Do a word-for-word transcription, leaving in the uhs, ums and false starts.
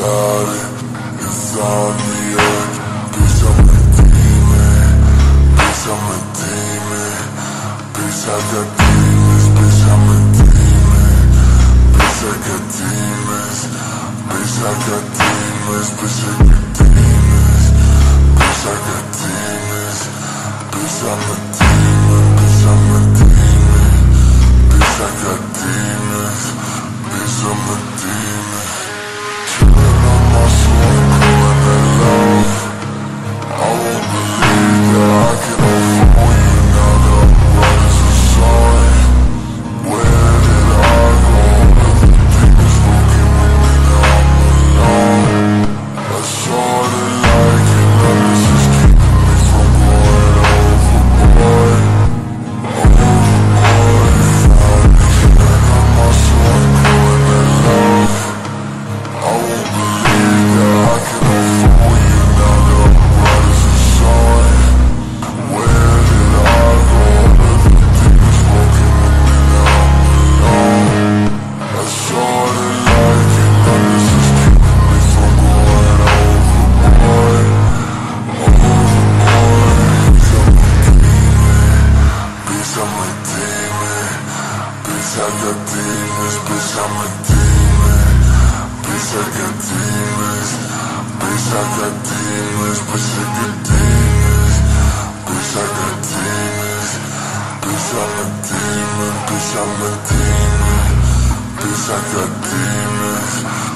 got it, it's on the edge. Bitch, I'm a demon, bitch, I'm a demon. Bitch, I got demons, bitch, I'm a demon. Bitch, I got demons, bitch, I got demons, bitch, I got demons. Bitch, I got demons, bitch, I'm a demon, bitch, I'm a demon. Bitch, I got demons, bitch, I'm a demon. Killing on my soul, calling it love. I won't believe that I can afford you now that I'm right as a sign. Where did I go? All of the demons fucking with me, now I'm alone. I started liking them, this is keeping me from going overboard. Overboard, finally killing on my soul, calling it love. I won't believe that I can afford you now that I'm right as a sign. Where did I go? All of the demons fucking with me, now I'm alone. I started liking them, this is keeping me from going overboard. Overboard, bitch, I'm a demon. Bitch, I'm a demon. Bitch, I got demons, bitch, I'm a demon. Bitch, I got demons, bitch, I got demons, bitch, I got demons. Bitch, I got demons, bitch, I'm a demon, bitch, I'm a demon. Bitch, I got demons.